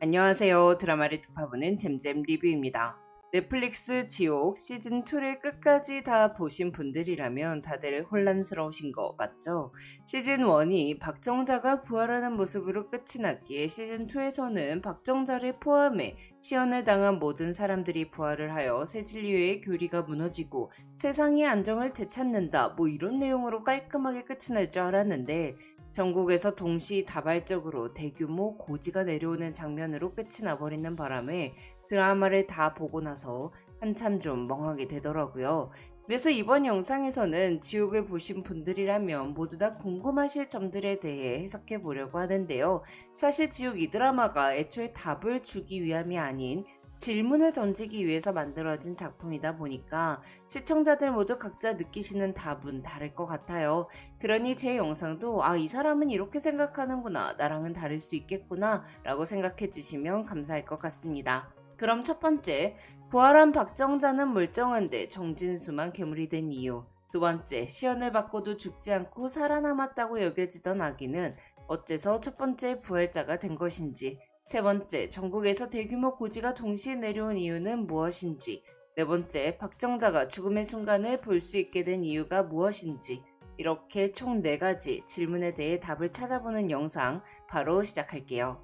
안녕하세요. 드라마를 두 파보는 잼잼 리뷰입니다. 넷플릭스 지옥 시즌2를 끝까지 다 보신 분들이라면 다들 혼란스러우신 거 맞죠? 시즌1이 박정자가 부활하는 모습으로 끝이 났기에 시즌2에서는 박정자를 포함해 시연을 당한 모든 사람들이 부활을 하여 새진리의 교리가 무너지고 세상의 안정을 되찾는다 이런 내용으로 깔끔하게 끝이 날 줄 알았는데 전국에서 동시다발적으로 대규모 고지가 내려오는 장면으로 끝이 나버리는 바람에 드라마를 다 보고 나서 한참 좀 멍하게 되더라고요. 그래서 이번 영상에서는 지옥을 보신 분들이라면 모두 다 궁금하실 점들에 대해 해석해 보려고 하는데요. 사실 지옥 이 드라마가 애초에 답을 주기 위함이 아닌 질문을 던지기 위해서 만들어진 작품이다 보니까 시청자들 모두 각자 느끼시는 답은 다를 것 같아요. 그러니 제 영상도 이 사람은 이렇게 생각하는구나, 나랑은 다를 수 있겠구나 라고 생각해 주시면 감사할 것 같습니다. 그럼 첫 번째, 부활한 박정자는 멀쩡한데 정진수만 괴물이 된 이유. 두 번째, 시연을 받고도 죽지 않고 살아남았다고 여겨지던 아기는 어째서 첫 번째 부활자가 된 것인지. 세 번째, 전국에서 대규모 고지가 동시에 내려온 이유는 무엇인지. 네 번째, 박정자가 죽음의 순간을 볼 수 있게 된 이유가 무엇인지. 이렇게 총 4가지 질문에 대해 답을 찾아보는 영상 바로 시작할게요.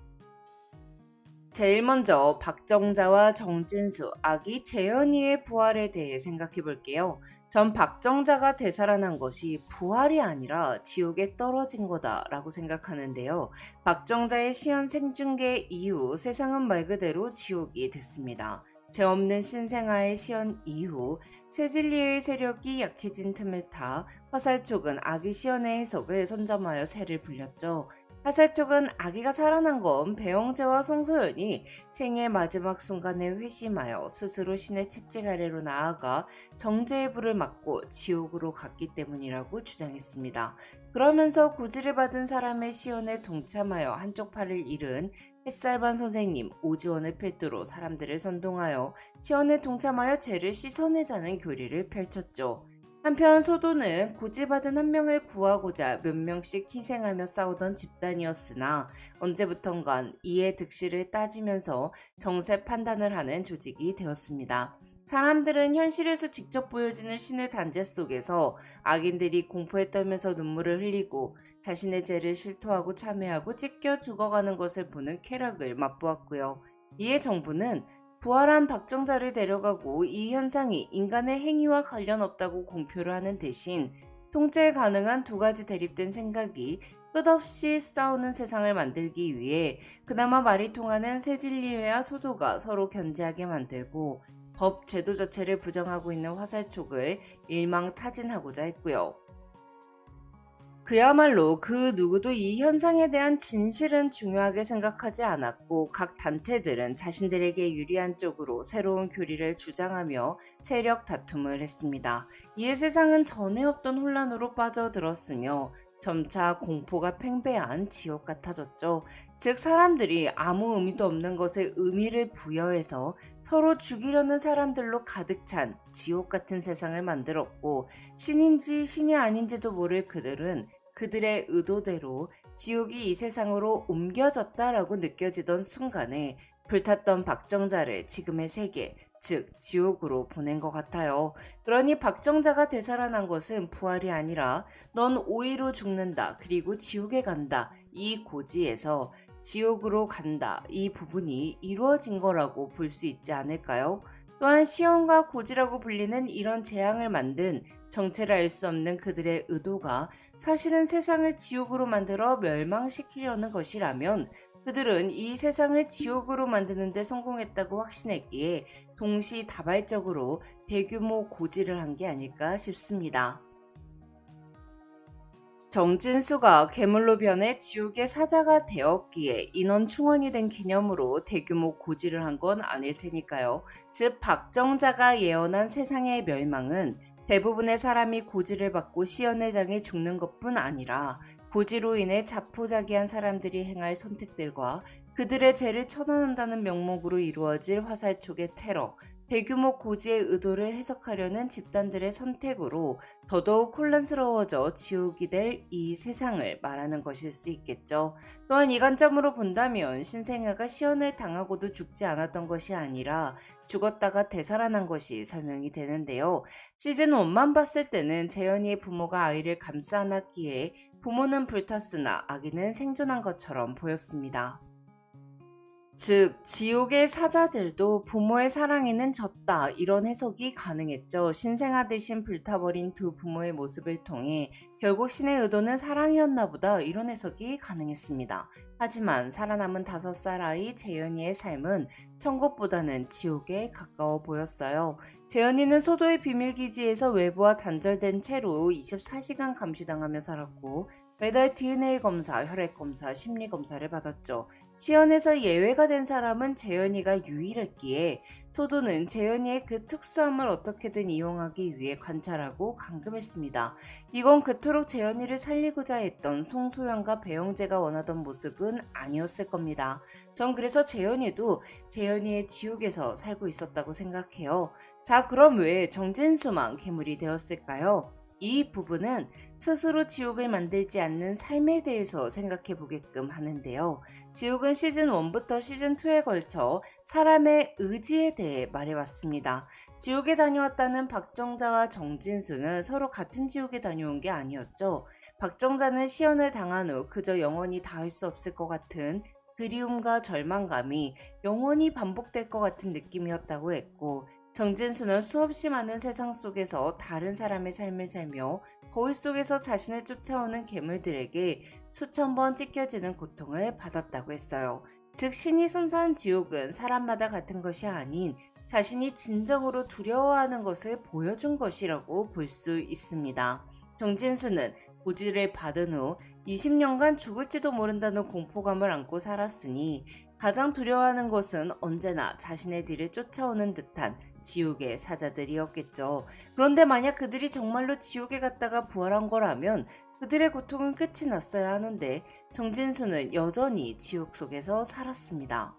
제일 먼저 박정자와 정진수, 아기 재현이의 부활에 대해 생각해 볼게요. 전 박정자가 되살아난 것이 부활이 아니라 지옥에 떨어진 거다라고 생각하는데요. 박정자의 시연 생중계 이후 세상은 말 그대로 지옥이 됐습니다. 죄 없는 신생아의 시연 이후 새진리의 세력이 약해진 틈을 타 화살촉은 아기 시연의 해석을 선점하여 새를 불렸죠. 화살촉은 아기가 살아난 건 배영재와 송소연이 생의 마지막 순간에 회심하여 스스로 신의 채찍 아래로 나아가 정제의 불을 맞고 지옥으로 갔기 때문이라고 주장했습니다. 그러면서 고지를 받은 사람의 시연에 동참하여 한쪽 팔을 잃은 햇살반 선생님 오지원을 필두로 사람들을 선동하여 시연에 동참하여 죄를 씻어내자는 교리를 펼쳤죠. 한편 소도는 고지받은 한 명을 구하고자 몇 명씩 희생하며 싸우던 집단이었으나 언제부턴간 이의 득실을 따지면서 정세 판단을 하는 조직이 되었습니다. 사람들은 현실에서 직접 보여지는 신의 단죄 속에서 악인들이 공포에 떨면서 눈물을 흘리고 자신의 죄를 실토하고 참회하고 찢겨 죽어가는 것을 보는 쾌락을 맛보았고요. 이에 정부는 부활한 박정자를 데려가고 이 현상이 인간의 행위와 관련 없다고 공표를 하는 대신 통제 가능한 2가지 대립된 생각이 끝없이 싸우는 세상을 만들기 위해 그나마 말이 통하는 새진리회와 소도가 서로 견제하게 만들고 법 제도 자체를 부정하고 있는 화살촉을 일망타진하고자 했고요. 그야말로 그 누구도 이 현상에 대한 진실은 중요하게 생각하지 않았고 각 단체들은 자신들에게 유리한 쪽으로 새로운 교리를 주장하며 세력 다툼을 했습니다. 이에 세상은 전에 없던 혼란으로 빠져들었으며 점차 공포가 팽배한 지옥 같아졌죠. 즉 사람들이 아무 의미도 없는 것에 의미를 부여해서 서로 죽이려는 사람들로 가득 찬 지옥 같은 세상을 만들었고 신인지 신이 아닌지도 모를 그들은 그들의 의도대로 지옥이 이 세상으로 옮겨졌다라고 느껴지던 순간에 불탔던 박정자를 지금의 세계, 즉 지옥으로 보낸 것 같아요. 그러니 박정자가 되살아난 것은 부활이 아니라 넌 오이로 죽는다 그리고 지옥에 간다 이 고지에서 지옥으로 간다 이 부분이 이루어진 거라고 볼 수 있지 않을까요? 또한 시험과 고지라고 불리는 이런 재앙을 만든 정체를 알 수 없는 그들의 의도가 사실은 세상을 지옥으로 만들어 멸망시키려는 것이라면 그들은 이 세상을 지옥으로 만드는 데 성공했다고 확신했기에 동시다발적으로 대규모 고지를 한 게 아닐까 싶습니다. 정진수가 괴물로 변해 지옥의 사자가 되었기에 인원 충원이 된 기념으로 대규모 고지를 한 건 아닐 테니까요. 즉 박정자가 예언한 세상의 멸망은 대부분의 사람이 고지를 받고 시연을 당해 죽는 것뿐 아니라 고지로 인해 자포자기한 사람들이 행할 선택들과 그들의 죄를 처단한다는 명목으로 이루어질 화살촉의 테러, 대규모 고지의 의도를 해석하려는 집단들의 선택으로 더더욱 혼란스러워져 지옥이 될 이 세상을 말하는 것일 수 있겠죠. 또한 이 관점으로 본다면 신생아가 시연을 당하고도 죽지 않았던 것이 아니라 죽었다가 되살아난 것이 설명이 되는데요. 시즌 1만 봤을 때는 재현이의 부모가 아이를 감싸 안았기에 부모는 불탔으나 아기는 생존한 것처럼 보였습니다. 즉, 지옥의 사자들도 부모의 사랑에는 졌다, 이런 해석이 가능했죠. 신생아 대신 불타버린 두 부모의 모습을 통해 결국 신의 의도는 사랑이었나 보다, 이런 해석이 가능했습니다. 하지만 살아남은 5살 아이 재현이의 삶은 천국보다는 지옥에 가까워 보였어요. 재현이는 소도의 비밀기지에서 외부와 단절된 채로 24시간 감시당하며 살았고 매달 DNA 검사, 혈액 검사, 심리 검사를 받았죠. 시연에서 예외가 된 사람은 재현이가 유일했기에 소도는 재현이의 그 특수함을 어떻게든 이용하기 위해 관찰하고 감금했습니다. 이건 그토록 재현이를 살리고자 했던 송소연과 배영재가 원하던 모습은 아니었을 겁니다. 전 그래서 재현이도 재현이의 지옥에서 살고 있었다고 생각해요. 자, 그럼 왜 정진수만 괴물이 되었을까요? 이 부분은 스스로 지옥을 만들지 않는 삶에 대해서 생각해 보게끔 하는데요. 지옥은 시즌 1부터 시즌 2에 걸쳐 사람의 의지에 대해 말해왔습니다. 지옥에 다녀왔다는 박정자와 정진수는 서로 같은 지옥에 다녀온 게 아니었죠. 박정자는 시연을 당한 후 그저 영원히 닿을 수 없을 것 같은 그리움과 절망감이 영원히 반복될 것 같은 느낌이었다고 했고, 정진수는 수없이 많은 세상 속에서 다른 사람의 삶을 살며 거울 속에서 자신을 쫓아오는 괴물들에게 수천 번 찢겨지는 고통을 받았다고 했어요. 즉, 신이 선사한 지옥은 사람마다 같은 것이 아닌 자신이 진정으로 두려워하는 것을 보여준 것이라고 볼 수 있습니다. 정진수는 고지를 받은 후 20년간 죽을지도 모른다는 공포감을 안고 살았으니 가장 두려워하는 것은 언제나 자신의 뒤를 쫓아오는 듯한 지옥의 사자들이었겠죠. 그런데 만약 그들이 정말로 지옥에 갔다가 부활한 거라면 그들의 고통은 끝이 났어야 하는데 정진수는 여전히 지옥 속에서 살았습니다.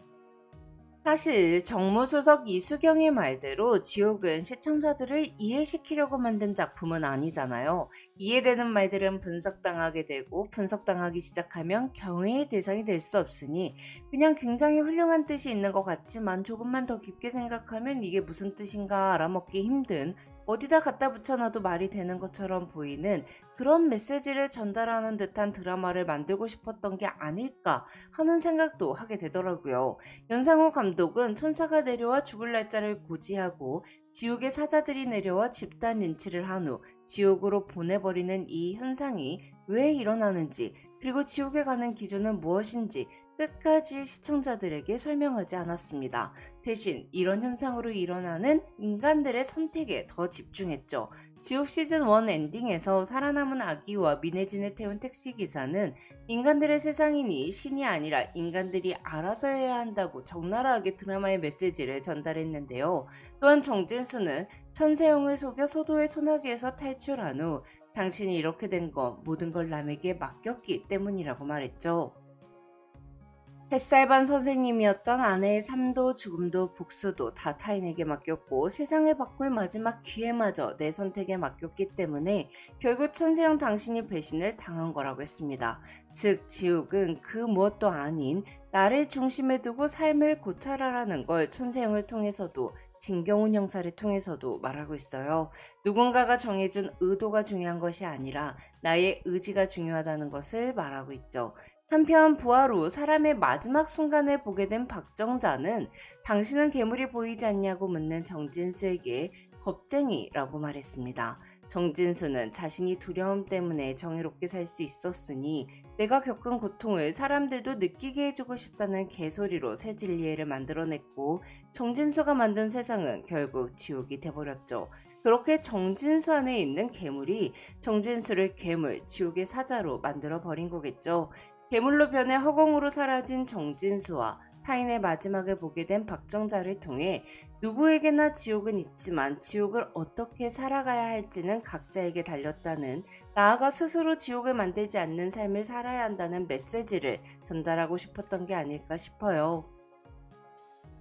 사실 정무수석 이수경의 말대로 지옥은 시청자들을 이해시키려고 만든 작품은 아니잖아요. 이해되는 말들은 분석당하게 되고 분석당하기 시작하면 경외의 대상이 될 수 없으니 그냥 굉장히 훌륭한 뜻이 있는 것 같지만 조금만 더 깊게 생각하면 이게 무슨 뜻인가 알아먹기 힘든, 어디다 갖다 붙여놔도 말이 되는 것처럼 보이는 그런 메시지를 전달하는 듯한 드라마를 만들고 싶었던 게 아닐까 하는 생각도 하게 되더라고요. 연상호 감독은 천사가 내려와 죽을 날짜를 고지하고 지옥의 사자들이 내려와 집단 린치를 한 후 지옥으로 보내버리는 이 현상이 왜 일어나는지, 그리고 지옥에 가는 기준은 무엇인지 끝까지 시청자들에게 설명하지 않았습니다. 대신 이런 현상으로 일어나는 인간들의 선택에 더 집중했죠. 지옥 시즌 1 엔딩에서 살아남은 아기와 민혜진을 태운 택시기사는 인간들의 세상이니 신이 아니라 인간들이 알아서 해야 한다고 적나라하게 드라마의 메시지를 전달했는데요. 또한 정진수는 천세영을 속여 소도의 소나기에서 탈출한 후 당신이 이렇게 된 건 모든 걸 남에게 맡겼기 때문이라고 말했죠. 햇살반 선생님이었던 아내의 삶도 죽음도 복수도 다 타인에게 맡겼고 세상을 바꿀 마지막 기회마저 내 선택에 맡겼기 때문에 결국 천세영 당신이 배신을 당한 거라고 했습니다. 즉 지옥은 그 무엇도 아닌 나를 중심에 두고 삶을 고찰하라는 걸 천세영을 통해서도 진경훈 형사를 통해서도 말하고 있어요. 누군가가 정해준 의도가 중요한 것이 아니라 나의 의지가 중요하다는 것을 말하고 있죠. 한편 부활 후 사람의 마지막 순간을 보게 된 박정자는 당신은 괴물이 보이지 않냐고 묻는 정진수에게 겁쟁이라고 말했습니다. 정진수는 자신이 두려움 때문에 정의롭게 살 수 있었으니 내가 겪은 고통을 사람들도 느끼게 해주고 싶다는 개소리로 새 진리애를 만들어냈고 정진수가 만든 세상은 결국 지옥이 돼버렸죠. 그렇게 정진수 안에 있는 괴물이 정진수를 괴물, 지옥의 사자로 만들어버린 거겠죠. 괴물로 변해 허공으로 사라진 정진수와 타인의 마지막을 보게 된 박정자를 통해 누구에게나 지옥은 있지만 지옥을 어떻게 살아가야 할지는 각자에게 달렸다는, 나아가 스스로 지옥을 만들지 않는 삶을 살아야 한다는 메시지를 전달하고 싶었던 게 아닐까 싶어요.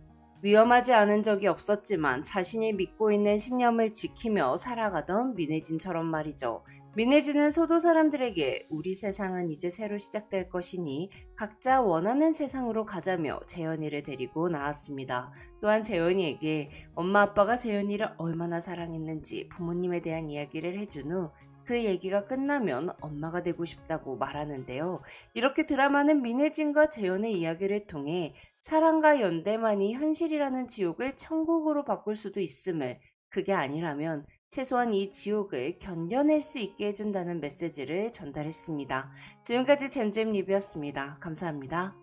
위험하지 않은 적이 없었지만 자신이 믿고 있는 신념을 지키며 살아가던 민혜진처럼 말이죠. 민혜진은 소도 사람들에게 우리 세상은 이제 새로 시작될 것이니 각자 원하는 세상으로 가자며 재현이를 데리고 나왔습니다. 또한 재현이에게 엄마 아빠가 재현이를 얼마나 사랑했는지 부모님에 대한 이야기를 해준 후 그 얘기가 끝나면 엄마가 되고 싶다고 말하는데요. 이렇게 드라마는 민혜진과 재현의 이야기를 통해 사랑과 연대만이 현실이라는 지옥을 천국으로 바꿀 수도 있음을, 그게 아니라면 최소한 이 지옥을 견뎌낼 수 있게 해준다는 메시지를 전달했습니다. 지금까지 잼잼 리뷰였습니다. 감사합니다.